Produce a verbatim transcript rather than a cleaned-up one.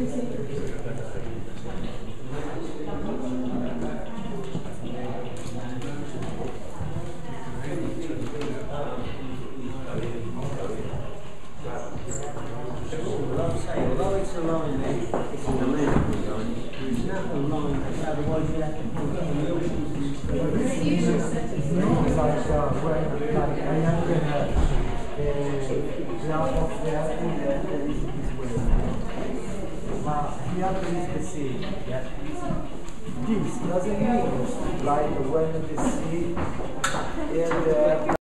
Although it's a line there, it's an American line, it's not a line, otherwise you'd have to put it in the ocean. It's not like uh, where, like, I am gonna uh, jump off there and uh, there is this way. But here there is the sea. Yeah. This doesn't mean like when the sea and uh,